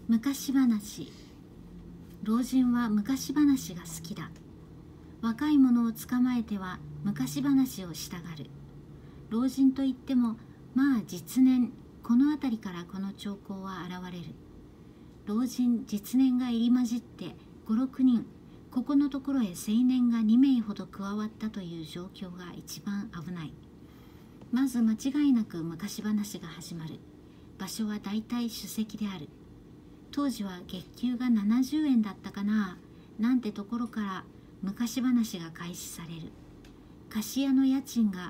昔話。老人は昔話が好きだ。若い者を捕まえては昔話をしたがる。老人といってもまあ実年、この辺りからこの兆候は現れる。老人実年が入り混じって5、6人、ここのところへ青年が2名ほど加わったという状況が一番危ない。まず間違いなく昔話が始まる。場所は大体首席である。当時は月給が70円だったかな、なんてところから昔話が開始される。菓子屋の家賃が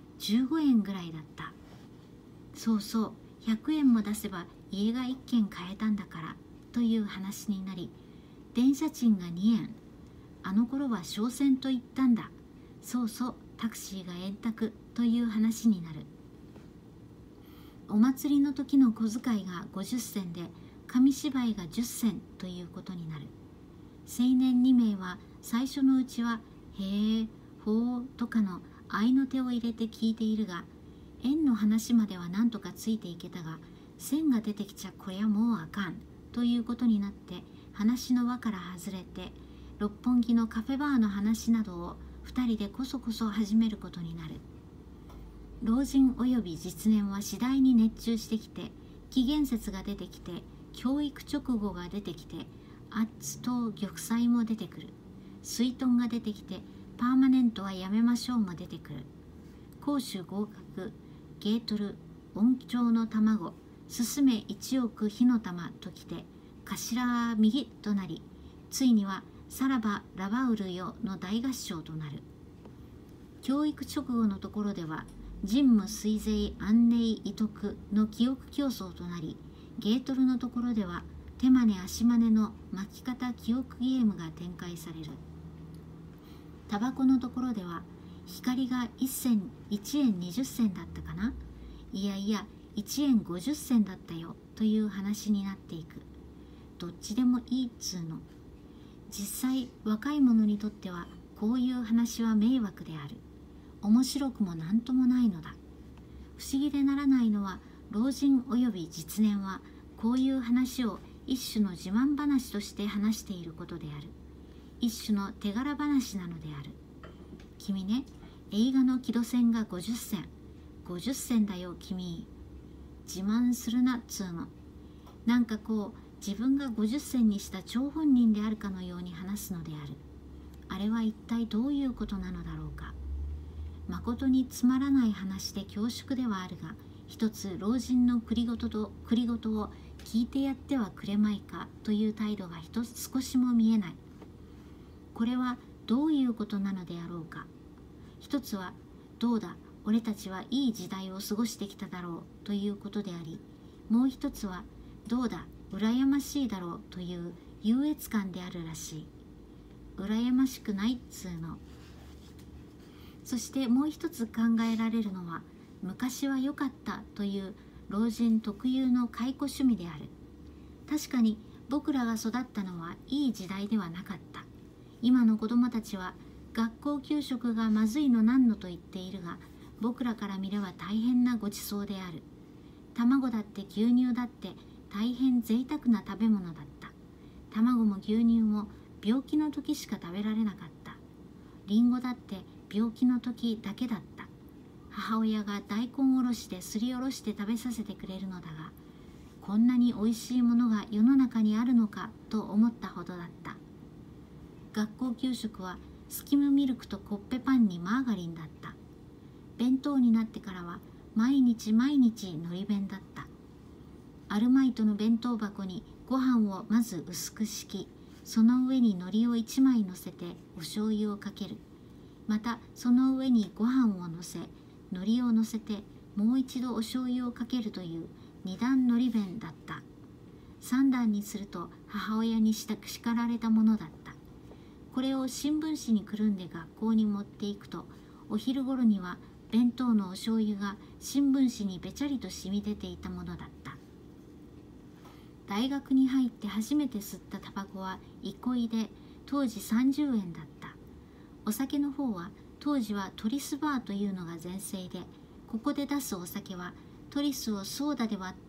15円ぐらいだった。そうそう、100円も出せば家が1軒買えたんだからという話になり、電車賃が2円。あの頃は商船と言ったんだ。そうそう、タクシーが円卓という話になる。お祭りの時の小遣いが50銭で、紙芝居が10銭ということになる。青年2名は最初のうちはへえ、ほうとかの合いの手を入れて聞いているが、円の話までは何とかついていけたが、線が出てきちゃこりゃもうあかんということになって、話の輪から外れて六本木のカフェバーの話などを2人でこそこそ始めることになる。老人および実年は次第に熱中してきて、紀元節が出てきて、教育直後が出てきて、アッツと玉砕も出てくる。水遁が出てきて、パーマネントはやめましょうも出てくる。攻守合格、ゲートル、音調の卵、すすめ1億火の玉ときて、頭右となり、ついにはさらばラバウルよの大合唱となる。教育直後のところでは、人無水税安寧遺徳の記憶競争となり、ゲートルのところでは手真似足真似の巻き方記憶ゲームが展開される。タバコのところでは光が1円20銭だったかな、いやいや1円50銭だったよという話になっていく。どっちでもいいっつうの。実際若い者にとってはこういう話は迷惑である。面白くもなんともないのだ。不思議でならないのは、老人および実年はこういう話を一種の自慢話として話していることである。一種の手柄話なのである。君ね、映画の木戸線が50銭。50銭だよ君。自慢するなっつうの。なんかこう自分が50銭にした張本人であるかのように話すのである。あれは一体どういうことなのだろうか。まことにつまらない話で恐縮ではあるが、一つ老人の繰り言を聞いてやってはくれまいかという態度が少しも見えない。これはどういうことなのであろうか。一つはどうだ俺たちはいい時代を過ごしてきただろうということであり、もう一つはどうだ羨ましいだろうという優越感であるらしい。羨ましくないっつうの。そしてもう一つ考えられるのは、昔は良かったという老人特有の解雇趣味である。確かに僕らが育ったのはいい時代ではなかった。今の子供たちは学校給食がまずいのなんのと言っているが、僕らから見れば大変なごちそうである。卵だって牛乳だって大変贅沢な食べ物だった。卵も牛乳も病気の時しか食べられなかった。リンゴだって病気の時だけだった。母親が大根おろしですりおろして食べさせてくれるのだが、こんなにおいしいものが世の中にあるのかと思ったほどだった。学校給食はスキムミルクとコッペパンにマーガリンだった。弁当になってからは毎日毎日のり弁だった。アルマイトの弁当箱にご飯をまず薄く敷き、その上に海苔を1枚乗せてお醤油をかける。またその上にご飯を乗せ、海苔を乗せてもう一度お醤油をかけるという二段海苔弁だった。三段にすると母親に叱られたものだった。これを新聞紙にくるんで学校に持っていくと、お昼頃には弁当のお醤油が新聞紙にべちゃりと染み出ていたものだった。大学に入って初めて吸ったタバコは憩いで、当時30円だった。お酒の方は当時はトリスバーというのが全盛で、ここで出すお酒はトリスをソーダで割った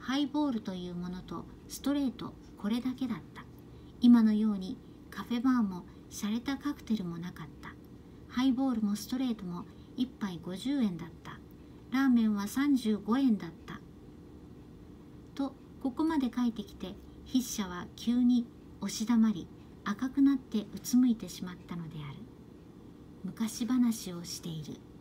ハイボールというものとストレート、これだけだった。今のようにカフェバーも洒落たカクテルもなかった。ハイボールもストレートも1杯50円だった。ラーメンは35円だった。と、ここまで書いてきて、筆者は急に押し黙り、赤くなってうつむいてしまったのである。昔話をしている。